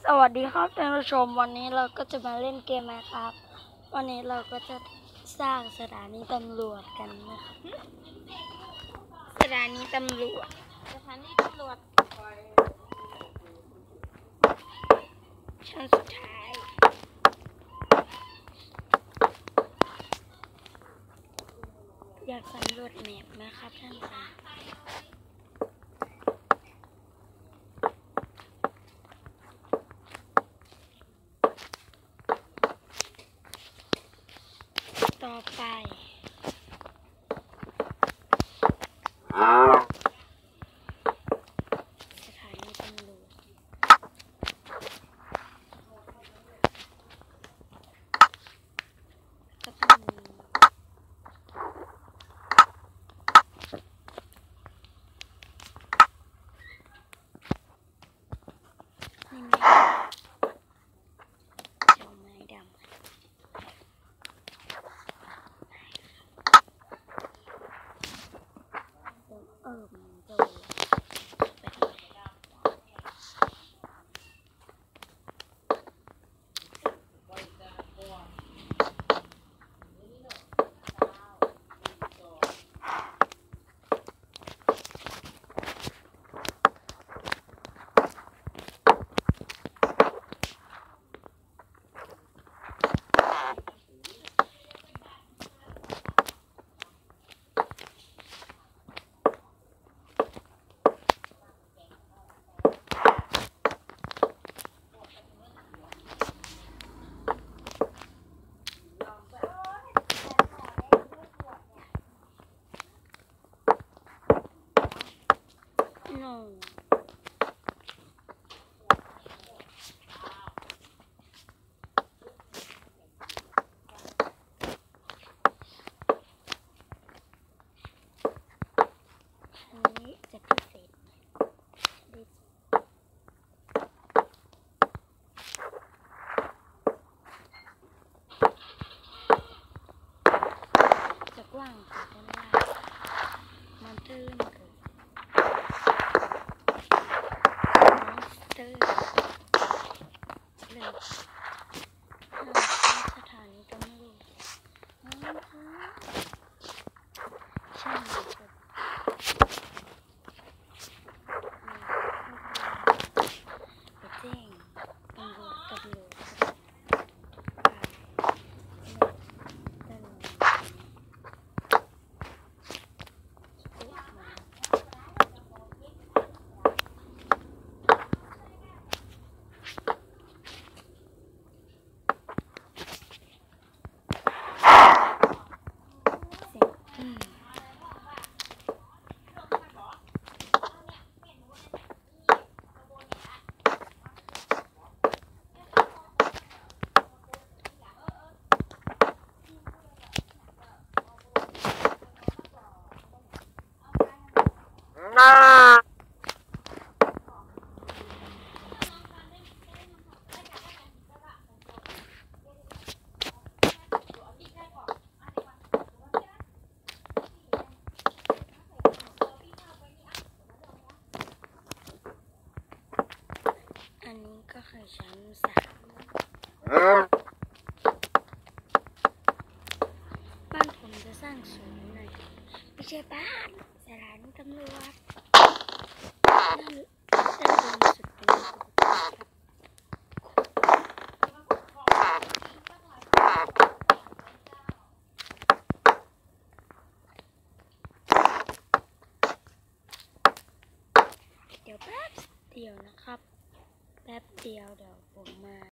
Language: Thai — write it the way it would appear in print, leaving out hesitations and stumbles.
สวัสดีครับท่านผู้ชมวันนี้เราก็จะมาเล่นเกมนะครับวันนี้เราก็จะสร้างสถานีตำรวจกันนะครับสถานีตำรวจชั้นสุดท้ายอยากสำรวจแมปนะครับท่านผู้ชมต่อไปสถานีตำรวจก็ต้องมีนี่ไงเจ้าไม้ดำมันจะไปทำไมอันนี้จะพิเศษจะกว้างกว่าด้านล่างมอนเตอร์มันคือมอนสเตอร์เลยสถานีตำรวจใช่ครับไปแจ้งตำรวจอันนี้ก็คือชั้น3บ้านผมจะสร้างสูงหน่อยไม่ใช่บ้านสถานีตำรวจด้านบนสุดเป็นเดี๋ยวแป๊บเดียวนะครับแป๊บเดียวเดี๋ยวผมมา